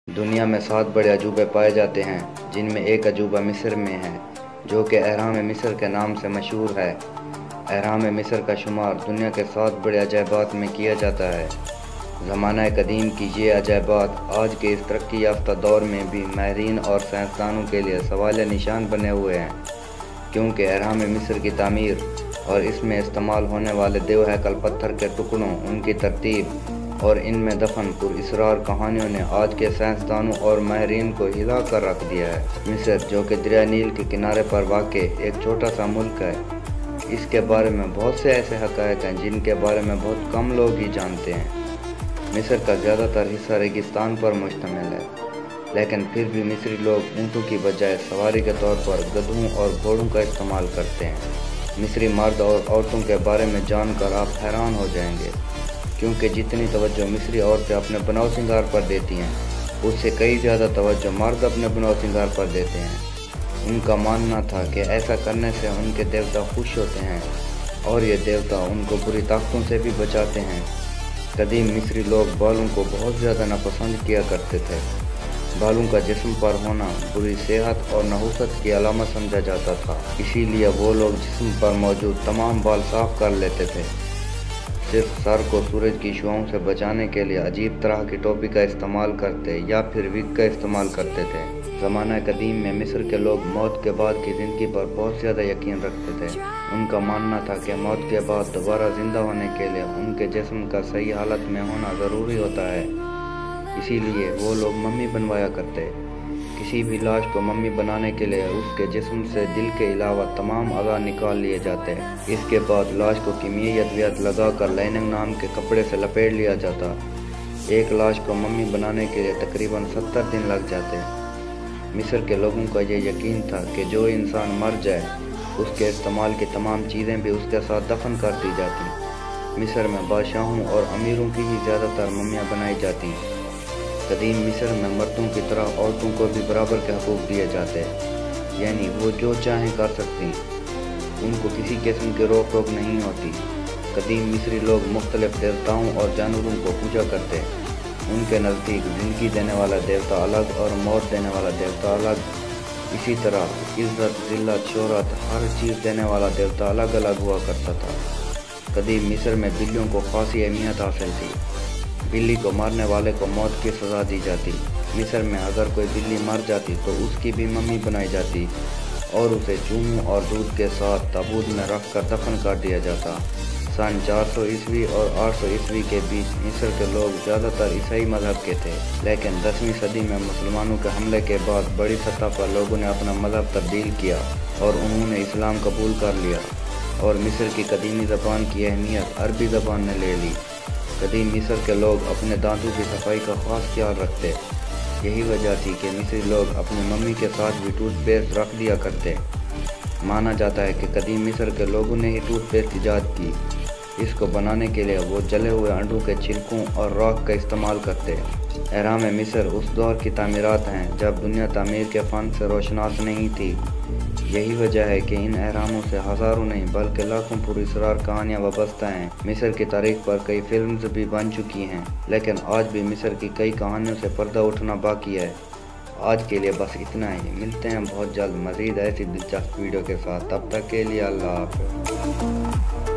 دنیا میں 7 بڑے عجوبے پائے جاتے ہیں، جن میں ایک عجوبہ مصر میں ہے، جو کہ اہرام مصر کے نام سے مشہور ہے۔ اہرام مصر کا شمار دنیا کے 7 بڑے عجائبات میں کیا جاتا ہے۔ زمانہ قدیم کی یہ عجائبات آج کے اس ترقی یافتہ دور میں بھی ماہرین اور سائنسدانوں کے لیے سوالیہ نشان بنے ہوئے ہیں، کیونکہ اہرام مصر کی تعمیر اور اس میں استعمال ہونے والے دیو ہیکل پتھر کے ٹکڑوں، ان کی ترتیب اور ان میں دفن پراسرار کہانیوں نے آج کے سائنسدانوں اور ماہرین کو ہلا کر رکھ دیا ہے۔ مصر، جو کہ دریا نیل کے کنارے پر واقع ایک چھوٹا سا ملک ہے، اس کے بارے میں بہت سے ایسے حقائق ہیں جن کے بارے میں بہت کم لوگ ہی جانتے ہیں۔ مصر کا زیادہ تر حصہ ریگستان پر مشتمل ہے، لیکن پھر بھی مصری لوگ اونٹوں کی بجائے سواری کے طور پر گدھوں اور گھوڑوں کا استعمال کرتے ہیں۔ مصری مرد اور عورتوں کے بارے میں جان کر آپ حیران ہو جائیں گے، کیونکہ جتنی توجہ مصری عورتیں اپنے بناؤ سنگار پر دیتی ہیں، اس سے کئی زیادہ توجہ مرد اپنے بناؤ سنگار پر دیتے ہیں۔ ان کا ماننا تھا کہ ایسا کرنے سے ان کے دیوتا خوش ہوتے ہیں اور یہ دیوتا ان کو بری طاقتوں سے بھی بچاتے ہیں۔ قدیم مصری لوگ بالوں کو بہت زیادہ ناپسند کیا کرتے تھے۔ بالوں کا جسم پر ہونا بری صحت اور نحوست کی علامت سمجھا جاتا تھا، اسی لیے وہ لوگ جسم پر موجود تمام بال صاف کر لیتے تھے۔ صرف سر کو سورج کی شعاعوں سے بچانے کے لیے عجیب طرح کی ٹوپی کا استعمال کرتے یا پھر وگ کا استعمال کرتے تھے۔ زمانہ قدیم میں مصر کے لوگ موت کے بعد کی زندگی پر بہت زیادہ یقین رکھتے تھے۔ ان کا ماننا تھا کہ موت کے بعد دوبارہ زندہ ہونے کے لیے ان کے جسم کا صحیح حالت میں ہونا ضروری ہوتا ہے، اسی لیے وہ لوگ ممی بنوایا کرتے۔ کسی بھی لاش کو ممی بنانے کے لیے اس کے جسم سے دل کے علاوہ تمام اعضاء نکال لیے جاتے۔ اس کے بعد لاش کو کیمیائی ادویات لگا کر لائننگ نام کے کپڑے سے لپیٹ لیا جاتا۔ ایک لاش کو ممی بنانے کے لیے تقریباً 70 دن لگ جاتے۔ مصر کے لوگوں کا یہ یقین تھا کہ جو انسان مر جائے، اس کے استعمال کی تمام چیزیں بھی اس کے ساتھ دفن کر دی جاتی۔ مصر میں بادشاہوں اور امیروں کی ہی زیادہ تر ممیاں بنائی جاتی۔ قدیم مصر میں مردوں کی طرح عورتوں کو بھی برابر کے حقوق دیے جاتے، یعنی وہ جو چاہیں کر سکتی، ان کو کسی قسم کی روک ٹوک نہیں ہوتی۔ قدیم مصری لوگ مختلف دیوتاؤں اور جانوروں کو پوجا کرتے۔ ان کے نزدیک زندگی دینے والا دیوتا الگ اور موت دینے والا دیوتا الگ، اسی طرح عزت، ذلت، شہرت، ہر چیز دینے والا دیوتا الگ الگ ہوا کرتا تھا۔ قدیم مصر میں بلیوں کو خاصی اہمیت حاصل تھی۔ بلی کو مارنے والے کو موت کی سزا دی جاتی۔ مصر میں اگر کوئی بلی مر جاتی تو اس کی بھی ممی بنائی جاتی اور اسے چوموں اور دودھ کے ساتھ تابوت میں رکھ کر دفن کر دیا جاتا۔ سن 400 عیسوی اور 800 عیسوی کے بیچ مصر کے لوگ زیادہ تر عیسائی مذہب کے تھے، لیکن 10ویں صدی میں مسلمانوں کے حملے کے بعد بڑی سطح پر لوگوں نے اپنا مذہب تبدیل کیا اور انہوں نے اسلام قبول کر لیا، اور مصر کی قدیمی زبان کی اہمیت عربی زبان نے لے لی۔ قدیم مصر کے لوگ اپنے دانتوں کی صفائی کا خاص خیال رکھتے۔ یہی وجہ تھی کہ مصری لوگ اپنی ممی کے ساتھ بھی ٹوتھ پیسٹ رکھ دیا کرتے۔ مانا جاتا ہے کہ قدیم مصر کے لوگوں نے ہی ٹوتھ پیسٹ ایجاد کی۔ اس کو بنانے کے لیے وہ جلے ہوئے انڈوں کے چھلکوں اور راکھ کا استعمال کرتے۔ اہرام مصر اس دور کی تعمیرات ہیں جب دنیا تعمیر کے فن سے روشناس نہیں تھی۔ یہی وجہ ہے کہ ان اہراموں سے ہزاروں نہیں بلکہ لاکھوں پراسرار کہانیاں وابستہ ہیں۔ مصر کی تاریخ پر کئی فلمز بھی بن چکی ہیں، لیکن آج بھی مصر کی کئی کہانیوں سے پردہ اٹھنا باقی ہے۔ آج کے لیے بس اتنا ہی، ملتے ہیں بہت جلد مزید ایسی دلچسپ ویڈیو کے ساتھ، تب تک کے لیے اللہ حافظ۔